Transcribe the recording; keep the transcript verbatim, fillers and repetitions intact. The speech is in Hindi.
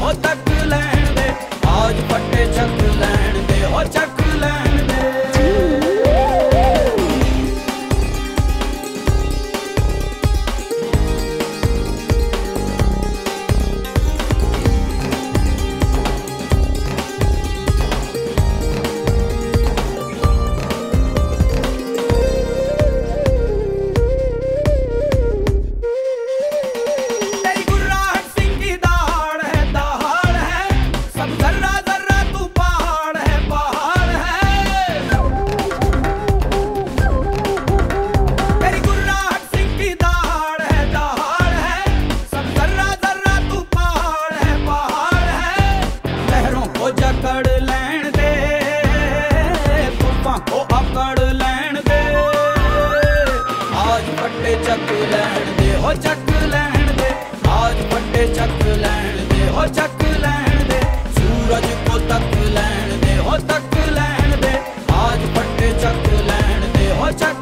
हो तक लैण दे, आज पट्टे चक लैण दे, हो चक लैण दे। जकड़ लैण दे, तूफां को अकड़ लैण दे, आज पट्टे चक लैण दे, हो चक लैण दे, आज पट्टे चक लैण दे, हो चक लैण दे। सूरज को तक लैण दे, हो तक लैण दे, आज पट्टे चक लैण दे, हो चक